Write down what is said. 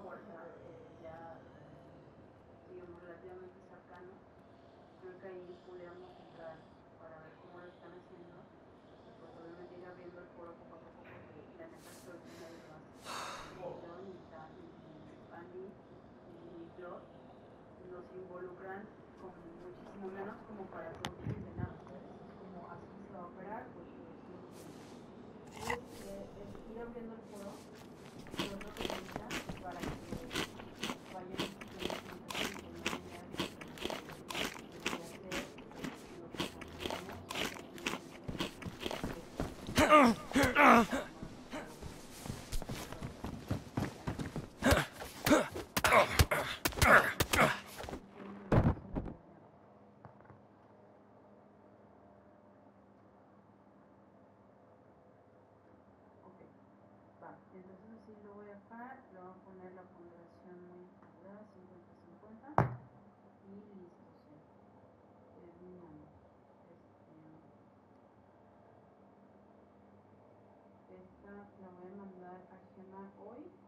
fuerza ya, digamos, relativamente cercano. Creo que ahí pudiéramos entrar para ver cómo lo están haciendo y pues obviamente ir abriendo el foro poco a poco porque la neta creo que nadie lo hace. John y Andy y Claude nos involucran con muchísimo menos como para producir de nada, ¿sabes? Es como así se va a operar, pues es ir abriendo el foro y otro que para que vayan entonces así lo voy a dejar, le voy a poner la ponderación muy apurada, 50-50 y listo, sí. Terminamos. Esta la voy a mandar a Gemma hoy.